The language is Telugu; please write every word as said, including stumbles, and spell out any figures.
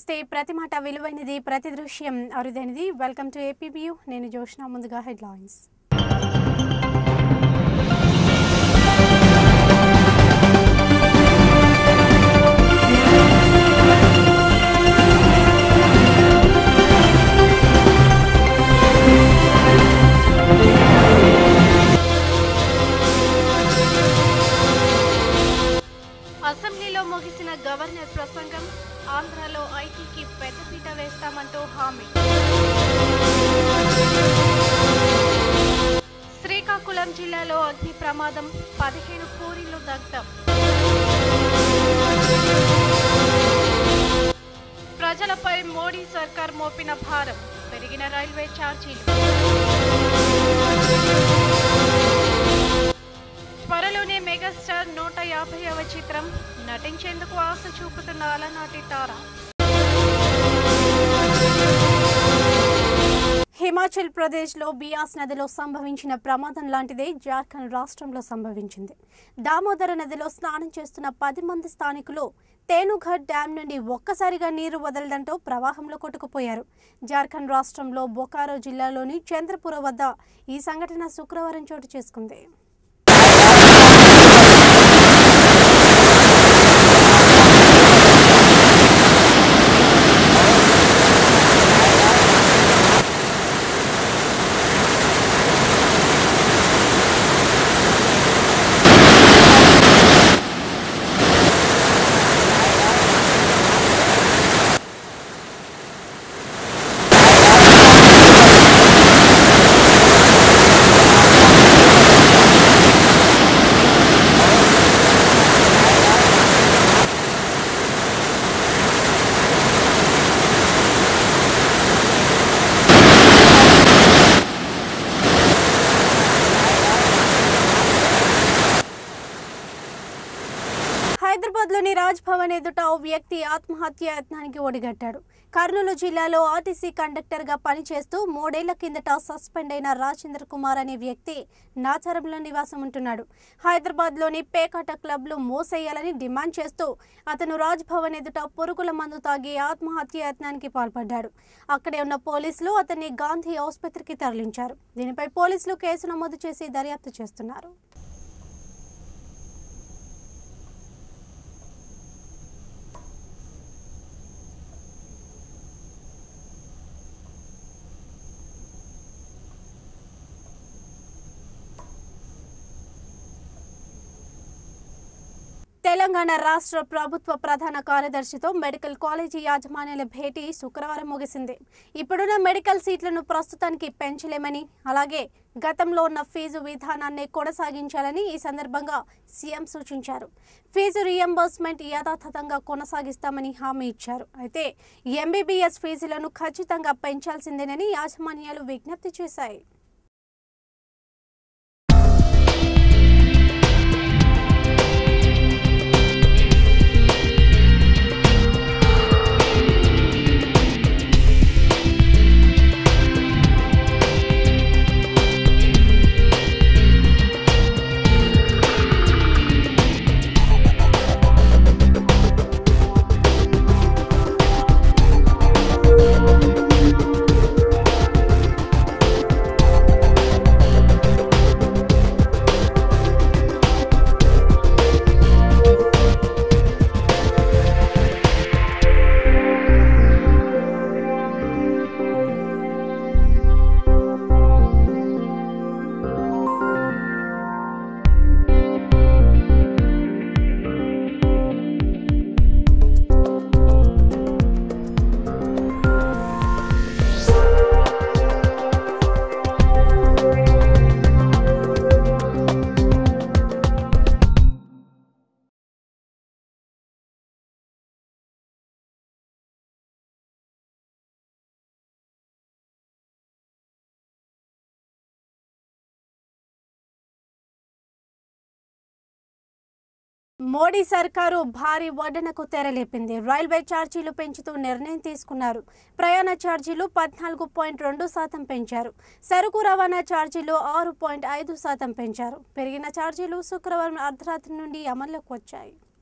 నమస్తే ప్రతి మాట విలువైనది ప్రతి దృశ్యం అరుదైనది వెల్కమ్ టు ఏపీబీయూ నేను జోష్నా ముందుగా హెడ్లైన్స్ అసెంబ్లీలో ముగిసిన గవర్నర్ ప్రసంగం ఆంధ్రలో ఐటీకి పెద్దపీట వేస్తామంటూ హామీ శ్రీకాకుళం జిల్లాలో అగ్ని ప్రమాదం పదిహేను పూరిలు దగ్ధం ప్రజలపై మోడీ సర్కార్ మోపిన భారం పెరిగిన రైల్వే ఛార్జీలు త్వరలోనే మెగాస్టార్ నూట యాభైవ చిత్రం నటించేందుకు ఆశ చూపుతున్న అలనాటి తార హిమాచల్ ప్రదేశ్లో బియాస్ నదిలో సంభవించిన ప్రమాదం లాంటిదే జార్ఖండ్ రాష్ట్రంలో సంభవించింది. దామోదర నదిలో స్నానం చేస్తున్న పది మంది స్థానికులు తేనుఘట్ డ్యాం నుండి ఒక్కసారిగా నీరు వదలడంతో ప్రవాహంలో కొట్టుకుపోయారు. జార్ఖండ్ రాష్ట్రంలో బొకారో జిల్లాలోని చంద్రపుర వద్ద ఈ సంఘటన శుక్రవారం చోటు చేసుకుంది. హైదరాబాద్లోని రాజ్ భవన్ ఎదుట ఓ వ్యక్తి ఆత్మహత్య యత్నానికి ఒడిగట్టాడు. కర్నూలు జిల్లాలో ఆర్టీసీ కండక్టర్గా పనిచేస్తూ మూడేళ్ల కిందట సస్పెండ్ అయిన రాజేంద్ర కుమార్ అనే వ్యక్తి నాచారంలో నివాసం ఉంటున్నాడు. హైదరాబాద్లోని పేకాట క్లబ్లు మూసేయాలని డిమాండ్ చేస్తూ అతను రాజ్ భవన్ ఎదుట పురుగుల మందు తాగి ఆత్మహత్య యత్నానికి పాల్పడ్డాడు. అక్కడే ఉన్న పోలీసులు అతన్ని గాంధీ ఆసుపత్రికి తరలించారు. దీనిపై పోలీసులు కేసు నమోదు చేసి దర్యాప్తు చేస్తున్నారు. తెలంగాణ రాష్ట్ర ప్రభుత్వ ప్రధాన కార్యదర్శితో మెడికల్ కాలేజీ యాజమాన్యాల భేటీ శుక్రవారం ముగిసింది. ఇప్పుడున్న మెడికల్ సీట్లను ప్రస్తుతానికి పెంచలేమని, అలాగే గతంలో ఉన్న ఫీజు విధానాన్ని కొనసాగించాలని ఈ సందర్భంగా సీఎం సూచించారు. ఫీజు రియంబర్స్మెంట్ యథాతథంగా కొనసాగిస్తామని హామీ ఇచ్చారు. అయితే ఎంబీబీఎస్ ఫీజులను ఖచ్చితంగా పెంచాల్సిందేనని యాజమాన్యాలు విజ్ఞప్తి చేశాయి. మోడీ సర్కారు భారీ వడ్డనకు తెరలేపింది. రైల్వే ఛార్జీలు పెంచుతూ నిర్ణయం తీసుకున్నారు. ప్రయాణ ఛార్జీలు పద్నాలుగు పాయింట్ రెండు శాతం పెంచారు. సరుకు రవాణా ఛార్జీలు ఆరు పాయింట్ ఐదు శాతం పెంచారు. పెరిగిన ఛార్జీలు శుక్రవారం అర్ధరాత్రి నుండి అమల్లోకి వచ్చాయి.